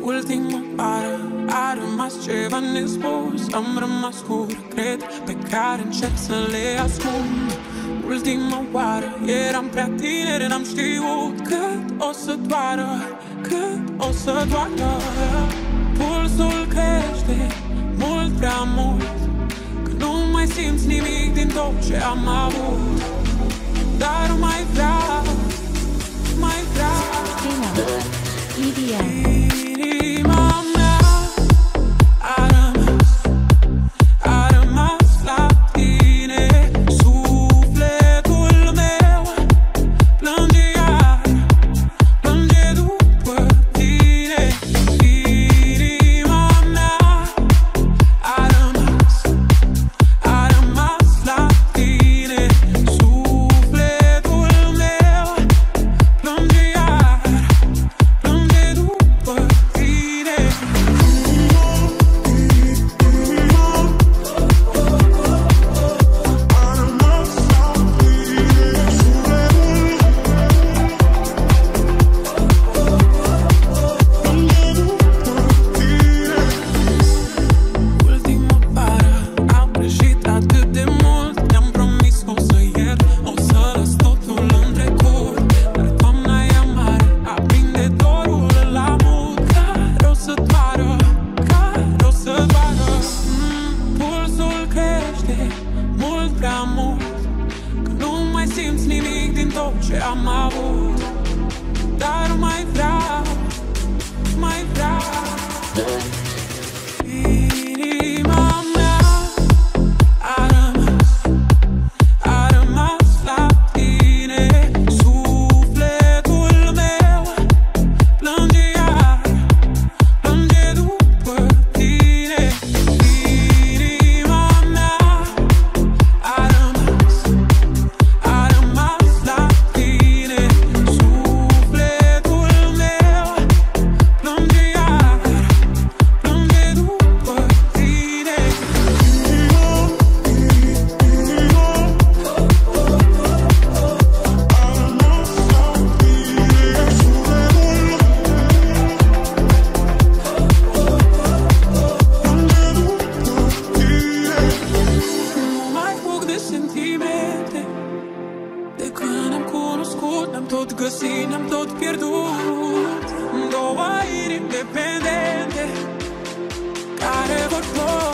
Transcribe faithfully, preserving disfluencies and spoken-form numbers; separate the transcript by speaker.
Speaker 1: Ultima oară a rămas ceva nespus. Am rămas cu regret pe care încerc să le ascund. Ultima oară eram prea tineri, n-am știut cât o să doară, cât o să doară. Pulsul crește mult prea mult, că nu mai simți nimic din tot ce am avut. Dar nu mai vreau, mai vreau.
Speaker 2: E D M.
Speaker 1: Inima mea a rămas, a rămas la tine. Sufletul meu plânge iar, plânge după tine. Inima mea a rămas, a rămas la tine. Sufletul meu plânge iar, plânge după tine. Ultima oară am greșit atât de mult. Ne-am promis că o să iert, o să las totul în trecut. Dar toamna e amară, aprinde dorul la mult. Care o să doară, care o să doară. mm, Pulsul crește mult prea mult, că nu mai simți nimic din tot ce am avut. Dar nu mai vreau, mai vreau. Inima mea a rămas, a rămas la tine. Sufletul meu plânge iar, plânge după tine. Inima mea a rămas, a rămas la tine. Sufletul meu plânge iar, plânge după tine. Nu mai fug de sentimente. De când ne-am cunoscut, ne-am tot găsit, ne-am tot pierdut. Două inimi dependente care vor